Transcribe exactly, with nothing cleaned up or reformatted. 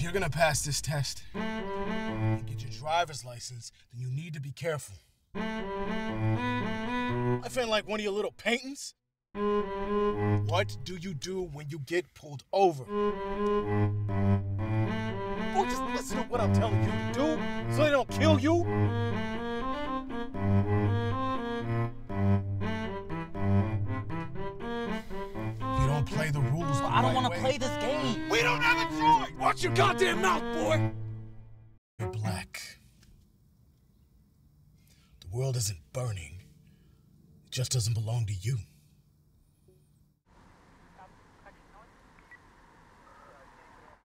you're gonna pass this test and get your driver's license, then you need to be careful. I feel like one of your little paintings. What do you do when you get pulled over? Boy, just listen to what I'm telling you to do so they don't kill you. You don't play the rules. Well, I don't want to play this game. We don't have a choice. Watch your goddamn mouth, boy. You're black. The world isn't burning. It just doesn't belong to you.